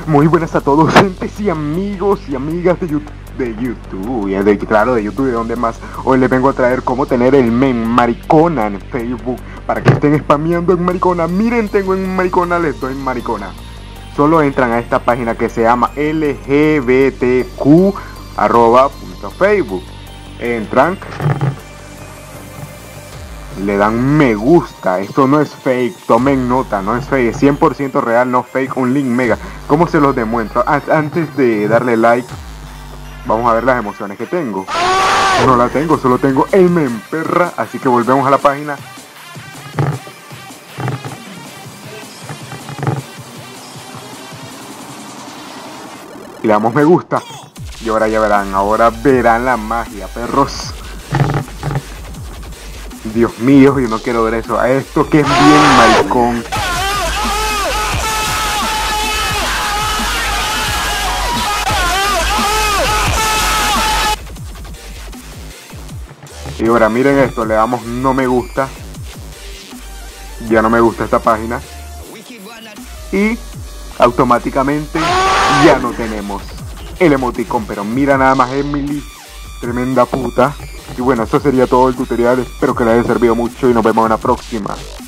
Muy buenas a todos, gentes y amigos y amigas de YouTube, claro, de YouTube, de donde más. Hoy les vengo a traer cómo tener el meme maricona en Facebook, para que estén spameando en maricona. Miren, tengo en maricona, les doy en maricona. Solo entran a esta página que se llama lgbtq@.facebook. Entran, le dan me gusta. Esto no es fake, tomen nota, no es fake, es 100% real, no fake. Un link mega. ¿Cómo se los demuestro? Antes de darle like, vamos a ver las emociones que tengo. No la tengo, solo tengo el meme perra. Así que volvemos a la página. Y le damos me gusta. Y ahora ya verán, ahora verán la magia, perros. Dios mío, yo no quiero ver eso. A esto que es bien maricón. Y ahora miren esto, le damos no me gusta. Ya no me gusta esta página. Y automáticamente ya no tenemos el emoticón. Pero mira nada más, Emily, tremenda puta. Y bueno, eso sería todo el tutorial. Espero que les haya servido mucho y nos vemos en la próxima.